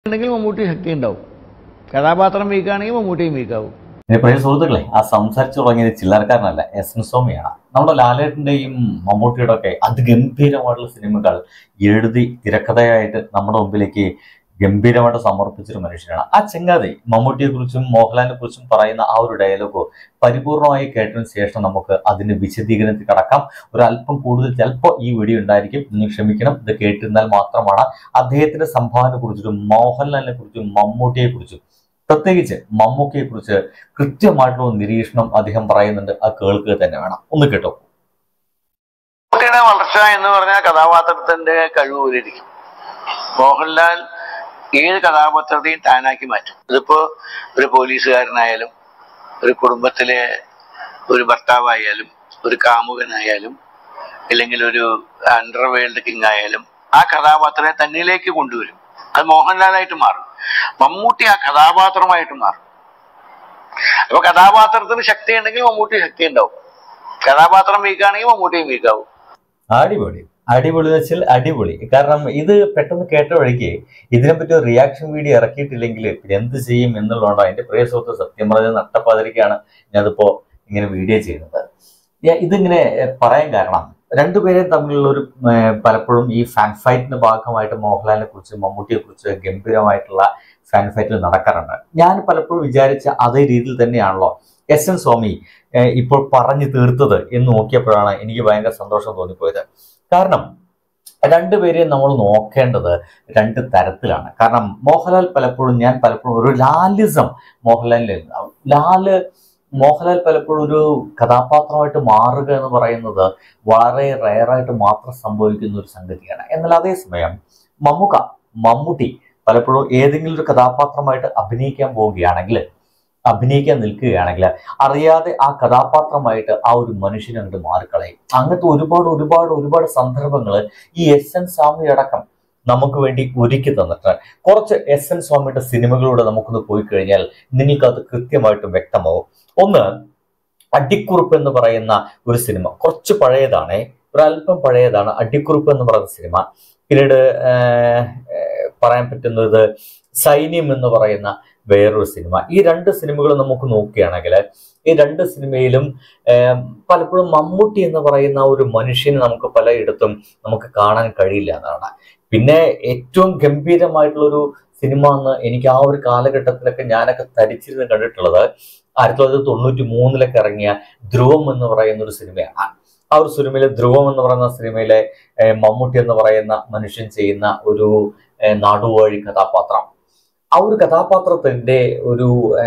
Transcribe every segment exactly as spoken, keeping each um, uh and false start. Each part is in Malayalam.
ഉണ്ടെങ്കിൽ മമ്മൂട്ടി ശക്തി ഉണ്ടാവും. കഥാപാത്രം വീക്കാണെങ്കിൽ മമ്മൂട്ടിയും വീക്കാവും. പ്രിയ സുഹൃത്തുക്കളെ, ആ സംസാരിച്ചു തുടങ്ങിയത് ചില്ലറക്കാരനല്ല, എസ് എൻ സ്വാമിയാണ്. നമ്മുടെ ലാലേട്ടന്റെയും മമ്മൂട്ടിയുടെ ഒക്കെ അതിഗംഭീരമായിട്ടുള്ള സിനിമകൾ എഴുതി തിരക്കഥയായിട്ട് നമ്മുടെ മുമ്പിലേക്ക് ഗംഭീരമായിട്ട് സമർപ്പിച്ചൊരു മനുഷ്യനാണ് ആ ചെങ്ങാതി. മമ്മൂട്ടിയെ കുറിച്ചും മോഹൻലാലിനെ കുറിച്ചും പറയുന്ന ആ ഒരു ഡയലോഗ് പരിപൂർണമായി കേട്ടതിന് ശേഷം നമുക്ക് അതിന്റെ വിശദീകരണത്തിൽ കടക്കാം. ഒരല്പം കൂടുതൽ ചിലപ്പോൾ ഈ വീഡിയോ ഉണ്ടായിരിക്കും, നിങ്ങൾ ക്ഷമിക്കണം. ഇത് കേട്ടിരുന്നാൽ മാത്രമാണ് അദ്ദേഹത്തിന്റെ സംഭാവനയെ കുറിച്ചിട്ടും മോഹൻലാലിനെ കുറിച്ചും മമ്മൂട്ടിയെ കുറിച്ചും പ്രത്യേകിച്ച് മമ്മൂക്കയെ കുറിച്ച് കൃത്യമായിട്ടുള്ള നിരീക്ഷണം അദ്ദേഹം പറയുന്നുണ്ട്. ആ കേൾക്കുക തന്നെ വേണം. ഒന്ന് കേട്ടോ. മമ്മൂട്ടിയുടെ വളർച്ച എന്ന് പറഞ്ഞാൽ കഥാപാത്രത്തിന്റെ കഴിവ് പോലിരിക്കും. മോഹൻലാൽ ഏത് കഥാപാത്രത്തെയും താനാക്കി മാറ്റും. ഇതിപ്പോ ഒരു പോലീസുകാരനായാലും, ഒരു കുടുംബത്തിലെ ഒരു ഭർത്താവായാലും, ഒരു കാമുകനായാലും, അല്ലെങ്കിൽ ഒരു അണ്ടർവേൾഡ് കിങ് ആയാലും ആ കഥാപാത്രത്തെ തന്നിലേക്ക് കൊണ്ടുവരും. അത് മോഹൻലാലായിട്ട് മാറും. മമ്മൂട്ടി ആ കഥാപാത്രമായിട്ട് മാറും. അപ്പൊ കഥാപാത്രത്തിന് ശക്തി ഉണ്ടെങ്കിൽ മമ്മൂട്ടി ശക്തി ഉണ്ടാവും. കഥാപാത്രം വീക്കാണെങ്കിൽ മമ്മൂട്ടിയും വീക്കാവും. അടിപൊളി അടിപൊളി എന്ന് വെച്ചാൽ അടിപൊളി. കാരണം ഇത് പെട്ടെന്ന് കേട്ട വഴിക്ക് ഇതിനെപ്പറ്റി ഒരു റിയാക്ഷൻ വീഡിയോ ഇറക്കിയിട്ടില്ലെങ്കിൽ പിന്നെ എന്ത് ചെയ്യും എന്നുള്ളതുകൊണ്ടോ അതിന്റെ പ്രിയ സുഹൃത്ത് സത്യം പറഞ്ഞത് നട്ടപ്പാതിരിക്കാണ് ഞാനിപ്പോ ഇങ്ങനെ വീഡിയോ ചെയ്യുന്നത്. ഇതിങ്ങനെ പറയാൻ കാരണം രണ്ടുപേരെയും തമ്മിലുള്ള ഒരു പലപ്പോഴും ഈ ഫാൻ ഫൈറ്റിന്റെ ഭാഗമായിട്ട് മോഹൻലാലിനെ കുറിച്ച് മമ്മൂട്ടിയെ കുറിച്ച് ഗംഭീരമായിട്ടുള്ള ഫാൻ ഫൈറ്റിൽ നടക്കാറുണ്ട്. ഞാൻ പലപ്പോഴും വിചാരിച്ച അതേ രീതിയിൽ തന്നെയാണല്ലോ എസ് എൻ സ്വാമി ഇപ്പോൾ പറഞ്ഞു തീർത്തത് എന്ന് നോക്കിയപ്പോഴാണ് എനിക്ക് ഭയങ്കര സന്തോഷം തോന്നിപ്പോയത്. കാരണം രണ്ടുപേരെയും നമ്മൾ നോക്കേണ്ടത് രണ്ട് തരത്തിലാണ്. കാരണം മോഹൻലാൽ പലപ്പോഴും ഞാൻ പലപ്പോഴും ഒരു ലാലിസം മോഹൻലാലിൽ ലാല് മോഹൻലാൽ പലപ്പോഴും ഒരു കഥാപാത്രമായിട്ട് മാറുക എന്ന് പറയുന്നത് വളരെ റയറായിട്ട് മാത്രം സംഭവിക്കുന്ന ഒരു സംഗതിയാണ്. എന്നാൽ അതേസമയം മമ്മൂക്ക മമ്മൂട്ടി പലപ്പോഴും ഏതെങ്കിലും ഒരു കഥാപാത്രമായിട്ട് അഭിനയിക്കാൻ പോവുകയാണെങ്കിൽ അഭിനയിക്കാൻ നിൽക്കുകയാണെങ്കിൽ അറിയാതെ ആ കഥാപാത്രമായിട്ട് ആ ഒരു മനുഷ്യനെ അങ്ങോട്ട് മാറിക്കളയും. അങ്ങനത്തെ ഒരുപാട് ഒരുപാട് ഒരുപാട് സന്ദർഭങ്ങൾ ഈ എസ് എൻ സ്വാമി അടക്കം നമുക്ക് വേണ്ടി ഒരുക്കി തന്നിട്ട് കുറച്ച് എസ് എൻ സ്വാമിയുടെ സിനിമകളിലൂടെ നമുക്കൊന്ന് പോയി കഴിഞ്ഞാൽ നിങ്ങൾക്ക് അത് കൃത്യമായിട്ടും വ്യക്തമാവും. ഒന്ന്, അടിക്കുറിപ്പ് എന്ന് പറയുന്ന ഒരു സിനിമ കുറച്ച് പഴയതാണ്, ഒരല്പം പഴയതാണ് അടിക്കുറിപ്പ് എന്ന് പറയുന്ന സിനിമ. പിന്നീട് പറയാൻ പറ്റുന്നത് സൈന്യം എന്ന് പറയുന്ന വേറൊരു സിനിമ. ഈ രണ്ട് സിനിമകൾ നമുക്ക് നോക്കുകയാണെങ്കിൽ ഈ രണ്ട് സിനിമയിലും പലപ്പോഴും മമ്മൂട്ടി എന്ന് പറയുന്ന ഒരു മനുഷ്യന് നമുക്ക് പലയിടത്തും നമുക്ക് കാണാൻ കഴിയില്ല എന്നാണ്. പിന്നെ ഏറ്റവും ഗംഭീരമായിട്ടുള്ളൊരു സിനിമ എന്ന് എനിക്ക് ആ ഒരു കാലഘട്ടത്തിലൊക്കെ ഞാനൊക്കെ ധരിച്ചിരുന്ന് കണ്ടിട്ടുള്ളത് ആയിരത്തി തൊള്ളായിരത്തി തൊണ്ണൂറ്റി മൂന്നിലൊക്കെ ഇറങ്ങിയ ധ്രുവം എന്ന് പറയുന്ന ഒരു സിനിമയാണ്. ആ ഒരു സിനിമയിലെ ധ്രുവം എന്ന് പറയുന്ന സിനിമയിലെ മമ്മൂട്ടി എന്ന് പറയുന്ന മനുഷ്യൻ ചെയ്യുന്ന ഒരു നാടുവാഴി കഥാപാത്രം, ആ ഒരു കഥാപാത്രത്തിന്റെ ഒരു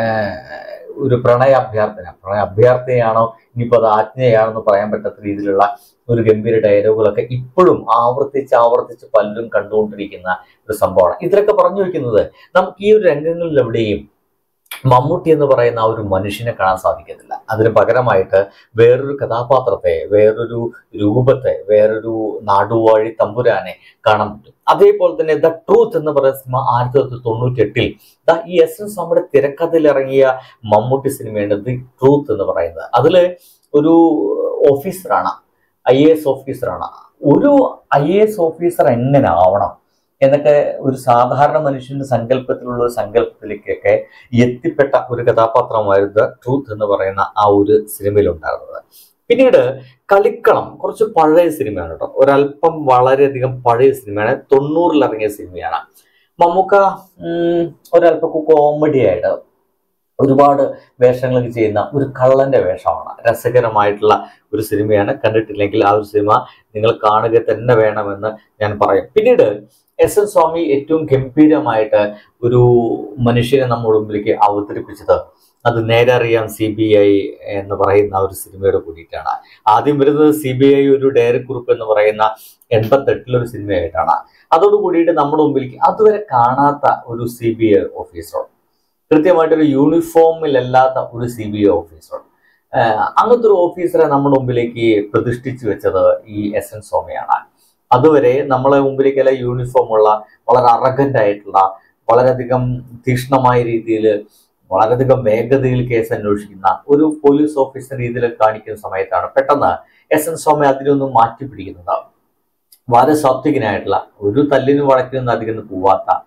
ഒരു പ്രണയ അഭ്യർത്ഥന പ്രണയ അഭ്യർത്ഥനയാണോ ഇനിയിപ്പോൾ അത് ആജ്ഞയാണെന്ന് പറയാൻ പറ്റാത്ത രീതിയിലുള്ള ഒരു ഗംഭീര ഡയലോഗുകളൊക്കെ ഇപ്പോഴും ആവർത്തിച്ച് ആവർത്തിച്ച് പലരും കണ്ടുകൊണ്ടിരിക്കുന്ന ഒരു സംഭവമാണ്. ഇതിലൊക്കെ പറഞ്ഞു വയ്ക്കുന്നത് നമുക്ക് ഈ ഒരു രംഗങ്ങളിൽ എവിടെയും മമ്മൂട്ടി എന്ന് പറയുന്ന ആ ഒരു മനുഷ്യനെ കാണാൻ സാധിക്കത്തില്ല. അതിന് പകരമായിട്ട് വേറൊരു കഥാപാത്രത്തെ, വേറൊരു രൂപത്തെ, വേറൊരു നാടുവാഴി തമ്പുരാനെ കാണാൻ പറ്റും. അതേപോലെ തന്നെ ദ ട്രൂത്ത് എന്ന് പറയുന്ന സിനിമ ആയിരത്തി തൊള്ളായിരത്തി തൊണ്ണൂറ്റി എട്ടിൽ ഈ എസ് എൻ സ്വാമിയുടെ തിരക്കഥയിൽ ഇറങ്ങിയ മമ്മൂട്ടി സിനിമയാണ് ദി ട്രൂത്ത് എന്ന് പറയുന്നത്. അതില് ഒരു ഓഫീസറാണ്, ഐ എ എസ് ഓഫീസറാണ്. ഒരു ഐ എ എസ് ഓഫീസർ എങ്ങനെ ആവണം എന്നൊക്കെ ഒരു സാധാരണ മനുഷ്യന്റെ സങ്കല്പത്തിലുള്ള ഒരു സങ്കല്പത്തിലേക്കൊക്കെ എത്തിപ്പെട്ട ഒരു കഥാപാത്രമായിരുന്നു ട്രൂത്ത് എന്ന് പറയുന്ന ആ ഒരു സിനിമയിൽ ഉണ്ടായിരുന്നത്. പിന്നീട് കളിക്കളം കുറച്ച് പഴയ സിനിമയാണ് കേട്ടോ, ഒരല്പം വളരെയധികം പഴയ സിനിമയാണ്, തൊണ്ണൂറിൽ ഇറങ്ങിയ സിനിമയാണ്. മമ്മൂക്ക ഒരല്പം കോമഡി ആയിട്ട് ഒരുപാട് വേഷങ്ങളൊക്കെ ചെയ്യുന്ന ഒരു കള്ളന്റെ വേഷമാണ്. രസകരമായിട്ടുള്ള ഒരു സിനിമയാണ്. കണ്ടിട്ടില്ലെങ്കിൽ ആ ഒരു സിനിമ നിങ്ങൾ കാണുക തന്നെ വേണമെന്ന് ഞാൻ പറയും. പിന്നീട് എസ് എൻ സ്വാമി ഏറ്റവും ഗംഭീരമായിട്ട് ഒരു മനുഷ്യനെ നമ്മുടെ മുമ്പിലേക്ക് അവതരിപ്പിച്ചത് അത് നേരെ അറിയാം സി ബി ഐ എന്ന് പറയുന്ന ഒരു സിനിമയോട് കൂടിയിട്ടാണ്. ആദ്യം വരുന്നത് സി ബി ഐ ഒരു ഡയറി കുറിപ്പ് എന്ന് പറയുന്ന എൺപത്തെട്ടിലൊരു സിനിമയായിട്ടാണ്. അതോട് കൂടിയിട്ട് നമ്മുടെ മുമ്പിലേക്ക് അതുവരെ കാണാത്ത ഒരു സി ബി ഐ ഓഫീസർ, കൃത്യമായിട്ടൊരു യൂണിഫോമിലല്ലാത്ത ഒരു സി ബി ഐ ഓഫീസർ, അങ്ങനത്തെ ഒരു ഓഫീസറെ നമ്മുടെ മുമ്പിലേക്ക് പ്രതിഷ്ഠിച്ചു വെച്ചത് ഈ എസ് എൻ സ്വാമിയാണ്. അതുവരെ നമ്മളെ മുമ്പിലേക്കല്ല യൂണിഫോം ഉള്ള വളരെ അറഗന്റ് ആയിട്ടുള്ള വളരെയധികം തീക്ഷ്ണമായ രീതിയിൽ വളരെയധികം വേഗതയിൽ കേസ് അന്വേഷിക്കുന്ന ഒരു പോലീസ് ഓഫീസർ രീതിയിൽ കാണിക്കുന്ന സമയത്താണ് പെട്ടെന്ന് എസ് എൻ സ്വാമി അതിനൊന്നും മാറ്റി പിടിക്കുന്നത്. വളരെ സാത്വികനായിട്ടുള്ള, ഒരു തല്ലിന് വഴക്കിനൊന്നും അധികം പോവാത്ത,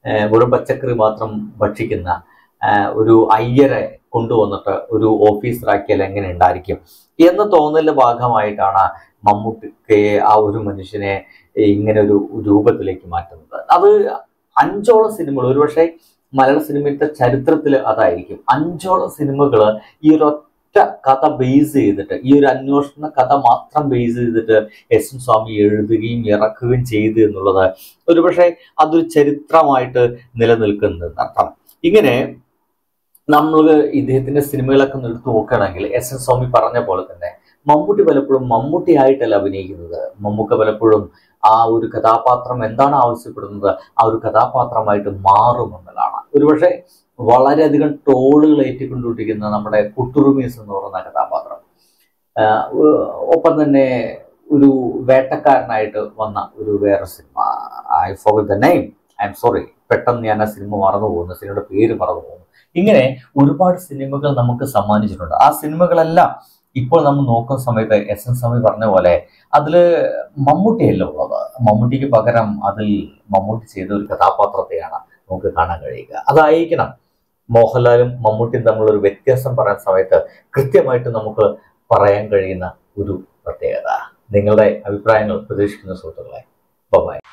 വെറും പച്ചക്കറി മാത്രം ഭക്ഷിക്കുന്ന ഒരു അയ്യരെ കൊണ്ടുവന്നിട്ട് ഒരു ഓഫീസറാക്കിയാൽ എങ്ങനെ ഉണ്ടായിരിക്കും എന്ന് തോന്നലിന്റെ ഭാഗമായിട്ടാണ് മമ്മൂട്ടിയെ ആ ഒരു മനുഷ്യനെ ഇങ്ങനെ ഒരു രൂപത്തിലേക്ക് മാറ്റുന്നത്. അത് അഞ്ചോളം സിനിമകൾ, ഒരുപക്ഷെ മലയാള സിനിമയുടെ ചരിത്രത്തിൽ അതായിരിക്കും അഞ്ചോളം സിനിമകൾ ഈ ഒരു ഒറ്റ കഥ ബേസ് ചെയ്തിട്ട്, ഈ ഒരു അന്വേഷണ കഥ മാത്രം ബേസ് ചെയ്തിട്ട് എസ് എൻ സ്വാമി എഴുതുകയും ഇറക്കുകയും ചെയ്തു എന്നുള്ളത് ഒരുപക്ഷെ അതൊരു ചരിത്രമായിട്ട് നിലനിൽക്കുന്നത് അർത്ഥം. ഇങ്ങനെ നമ്മൾ ഇദ്ദേഹത്തിന്റെ സിനിമകളൊക്കെ എടുത്തു നോക്കുകയാണെങ്കിൽ എസ് എൻ സ്വാമി പറഞ്ഞ പോലെ തന്നെ മമ്മൂട്ടി പലപ്പോഴും മമ്മൂട്ടി ആയിട്ടല്ല അഭിനയിക്കുന്നത്. മമ്മൂക്ക പലപ്പോഴും ആ ഒരു കഥാപാത്രം എന്താണ് ആവശ്യപ്പെടുന്നത് ആ ഒരു കഥാപാത്രമായിട്ട് മാറുമെന്നതാണ്. ഒരുപക്ഷെ വളരെയധികം ട്രോളുകൾ ഏറ്റിക്കൊണ്ടിരിക്കുന്ന നമ്മുടെ കുട്ടുറുമീസ് എന്ന് പറയുന്ന കഥാപാത്രം, ഒപ്പം തന്നെ ഒരു വേട്ടക്കാരനായിട്ട് വന്ന ഒരു വേറെ സിനിമ, I forgot the name, I am sorry, പെട്ടെന്ന് ഞാൻ ആ സിനിമ മറന്നു പോകുന്നു, സിനിമയുടെ പേര് മറന്നു പോകുന്നു. ഇങ്ങനെ ഒരുപാട് സിനിമകൾ നമുക്ക് സമ്മാനിച്ചിട്ടുണ്ട്. ആ സിനിമകളെല്ലാം ഇപ്പോൾ നമ്മൾ നോക്കുന്ന സമയത്ത് എസ് എൻ സ്വാമി പറഞ്ഞ പോലെ അതില് മമ്മൂട്ടിയല്ല ഉള്ളത്. മമ്മൂട്ടിക്ക് പകരം അതിൽ മമ്മൂട്ടി ചെയ്ത ഒരു കഥാപാത്രത്തെയാണ് നമുക്ക് കാണാൻ കഴിയുക. അതായിരിക്കണം മോഹൻലാലും മമ്മൂട്ടിയും തമ്മിലുള്ള ഒരു വ്യത്യാസം പറയുന്ന സമയത്ത് കൃത്യമായിട്ട് നമുക്ക് പറയാൻ കഴിയുന്ന ഒരു പ്രത്യേകത. നിങ്ങളുടെ അഭിപ്രായങ്ങൾ പ്രതീക്ഷിക്കുന്ന സുഹൃത്തുക്കളെ. ബൈ.